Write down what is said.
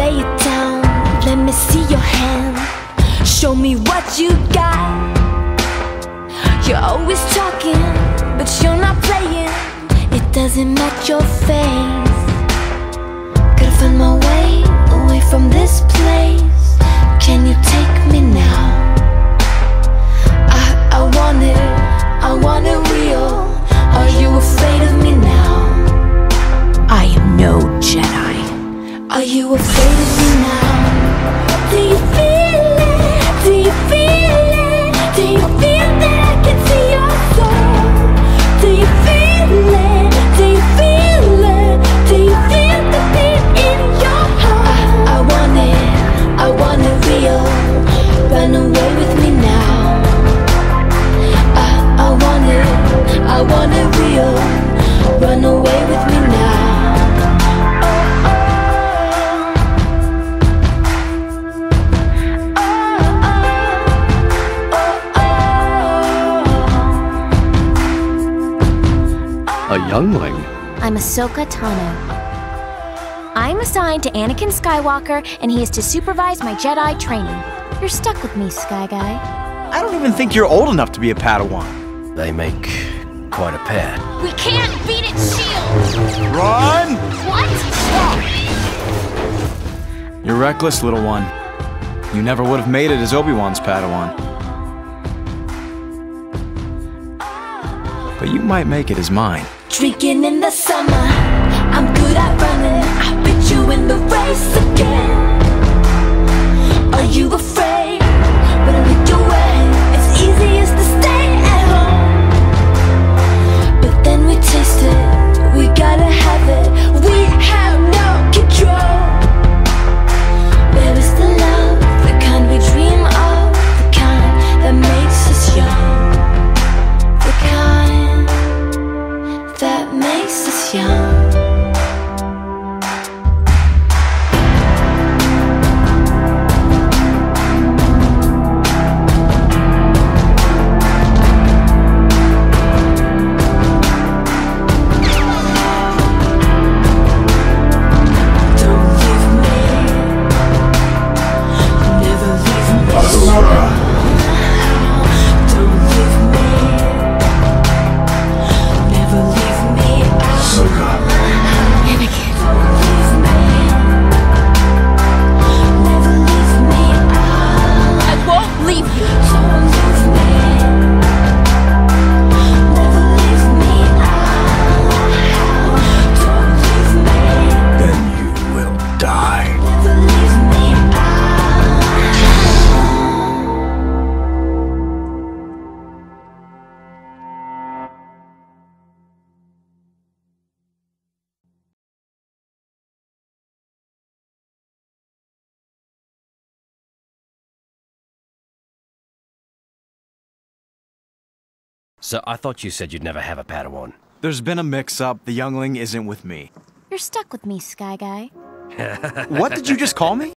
lay it down, let me see your hand. Show me what you got. You're always talking, but you're not playing. It doesn't match your face. Gotta find my way away from this place. Can you take me now? I want it real. Are you afraid of me now? I am no Jedi. Are you afraid of me now? Do you feel it? Do you feel it? Do you feel that I can see your soul? Do you feel it? Do you feel it? Do you feel the beat in your heart? I want it real. Run away with me now. I want it real. Run away with me now. A youngling? I'm Ahsoka Tano. I'm assigned to Anakin Skywalker, and he is to supervise my Jedi training. You're stuck with me, Sky Guy. I don't even think you're old enough to be a Padawan. They make quite a pair. We can't beat its shield! Run! What? You're reckless, little one. You never would have made it as Obi-Wan's Padawan. But you might make it as mine. Drinking in the summer, I'm good at running. I beat you in the race again. Are you afraid? When I look your way, it's easiest to stay at home. But then we taste it, we gotta have it. We have no control. Where is the love, the kind we dream of, the kind that makes us young, the kind that makes us young? So I thought you said you'd never have a Padawan. There's been a mix-up. The youngling isn't with me. You're stuck with me, Sky Guy. What did you just call me?